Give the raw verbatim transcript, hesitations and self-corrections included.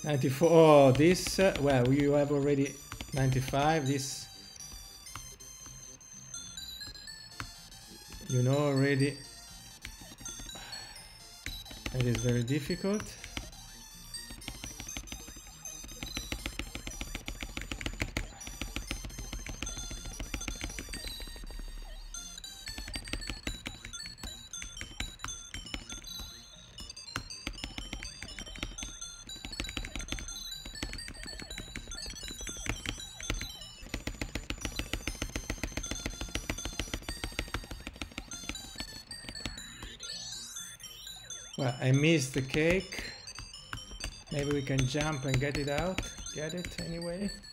ninety-four. Oh, this. Uh, well, you have already ninety-five. This. You know already. It is very difficult. Well, I missed the cake. Maybe we can jump and get it out. Get it anyway.